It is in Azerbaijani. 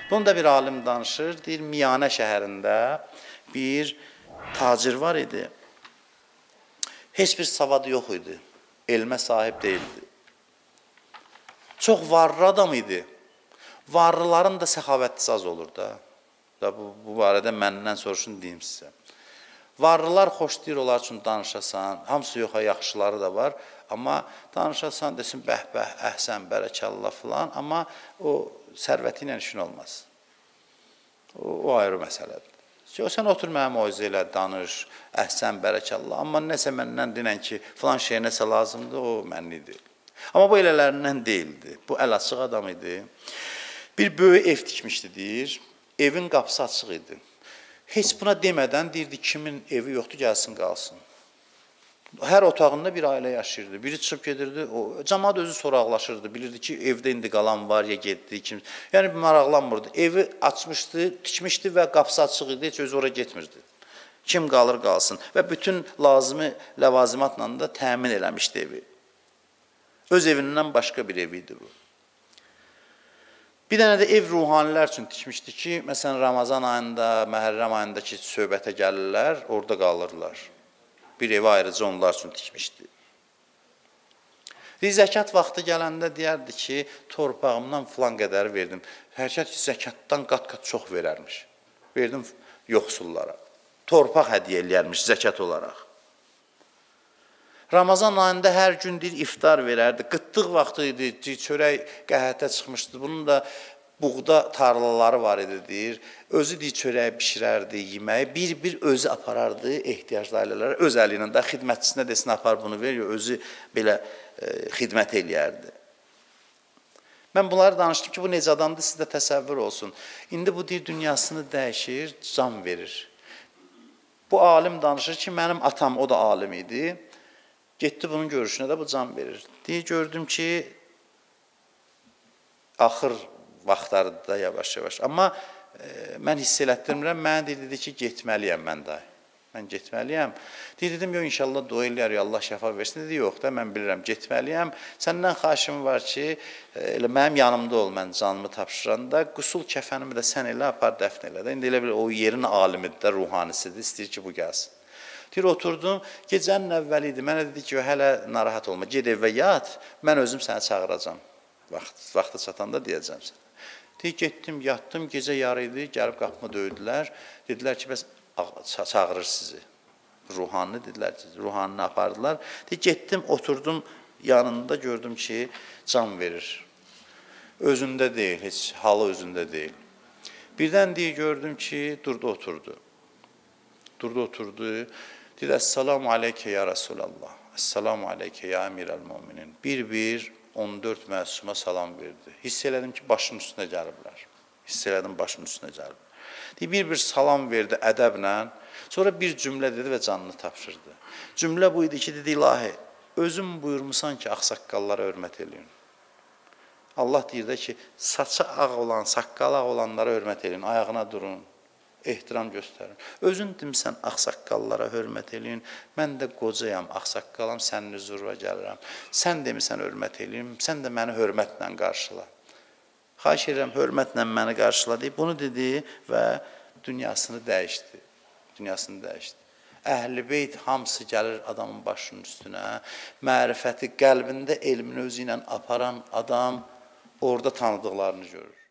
Bunu da bir alim danışır. Deyir, Miyanə şəhərində bir tacir var idi. Heç bir savadı yox idi. Elmə sahib deyildi. Çox varlı adam idi. Varlıların da səxavətli az olur da. Bu barədə məndən soruşun deyim sizə. Varlılar xoşlayır onlar üçün danışasan. Hamısı yoxa, yaxşıları da var. Amma danışasan desin, bəh-bəh, əhsən, bərəkəllah filan. Amma o sərvəti ilə işin olmaz. O ayrı məsələdir. Sən otur mənim o ilə danış, əhsən, bərəkəllah. Amma nəsə məndən dinən ki, filan şey nəsə lazımdır, o mənlidir. Amma bu elələrindən deyildi. Bu əl açıq adam idi. Bir böyük ev tikmişdi, deyir. Evin qapısı açıq idi. Heç buna demədən deyirdi, kimin evi yoxdur, gəlsin, qalsın. Hər otağında bir ailə yaşayırdı. Biri çıxıb gedirdi, cəmaat özü soraqlaşırdı. Bilirdi ki, evdə indi qalan var ya getdi. Yəni, maraqlanmırdı. Evi açmışdı, tikmişdi və qapısı açıq idi, heç özü oraya getmirdi. Kim qalır, qalsın. Və bütün lazımi ləvazimatla da təmin eləmişdi evi. Öz evindən başqa bir ev idi bu. Bir dənə də ev ruhanilər üçün tikmişdi ki, məsələn, Ramazan ayında, Məhərrəm ayında ki, söhbətə gəlirlər, orada qalırlar. Bir evi ayrıca onlar üçün tikmişdi. Zəkat vaxtı gələndə deyərdi ki, torpağımdan filan qədəri verdim. Hərkət zəkatdan qat-qat çox verərmiş. Verdim yoxsullara. Torpaq hədiyyə eləyərmiş zəkat olaraq. Ramazan ayında hər gün deyir, iftar verərdi. Qıtlıq vaxtı idi, çörək qəhətə çıxmışdı. Bunun da buğda tarlaları var idi, deyir. Özü deyir, çörəyi bişirərdi, yeməyi. Bir özü aparardı ehtiyaclı ailələrə. Öz əli ilə də xidmətçisinə desin, apar bunu ver, özü belə xidmət eləyərdi. Mən bunları danışdım ki, bu necə adamdır, sizdə təsəvvür olsun. İndi bu deyir, dünyasını dəyişir, can verir. Bu alim danışır ki, mənim atam, o da alim idi. Getdi bunun görüşünə də bu can verir. Deyir, gördüm ki, axır vaxtlarında yavaş-yavaş. Amma mən hiss elətdirmirəm, mənə dedi ki, getməliyəm mən də. Mən getməliyəm. Deyir, dedim, yox, inşallah dua eləyər, Allah şəfa versin. Dedi, yox da, mən bilirəm, getməliyəm. Səndən xahişim var ki, mənim yanımda ol, mən canımı tapşıranda, qüsul kəfənimi də sən elə, apar dəfn elə də. İndi elə bir o yerin alimidir də, ruhanisidir, istəyir ki, bu gəlsin. Deyir, oturdum, gecənin əvvəli idi, mənə dedi ki, hələ narahat olma, ged evə yat, mən özüm səni çağıracam, vaxtı çatanda deyəcəm sənə. Deyir, getdim, yatdım, gecə yarı idi, gəlib qapımı döydülər, dedilər ki, bəs çağırır sizi, ruhanını, dedilər ki, ruhanını apardılar. Deyir, getdim, oturdum, yanında gördüm ki, can verir, özündə deyil, heç halı özündə deyil. Birdən deyir, gördüm ki, durdu, oturdu. Durdu, oturdu. Dedi, Əssalamu aleykə ya Rasulallah, Əssalamu aleykə ya Əmirəl-Müminin. Bir-bir 14 məsuma salam verdi. Hiss elədim ki, başının üstünə gəliblər. Hiss elədim, başının üstünə gəliblər. Bir-bir salam verdi ədəblə. Sonra bir cümlə dedi və canını tapşırdı. Cümlə bu idi ki, dedi, ilahi, özüm buyurmusan ki, ağsaqqallara hörmət eləyin. Allah deyir də ki, saçı ağ olan, saqqalı ağ olanlara hörmət eləyin, ayağına durun. Ehtiram göstərin. Özün demisən, ağsaqqallara hörmət eləyin. Mən də qocayam, ağsaqqalam, sənin hüzuruna gəlirəm. Sən demisən, hörmət eləyim, sən də məni hörmətlə qarşıla. Xahiş edirəm, hörmətlə məni qarşıla deyib, bunu dedi və dünyasını dəyişdi. Dünyasını dəyişdi. Əhl-i beyt hamısı gəlir adamın başının üstünə. Mərifəti, qəlbində elmini özü ilə aparan adam orada tanıdıqlarını görür.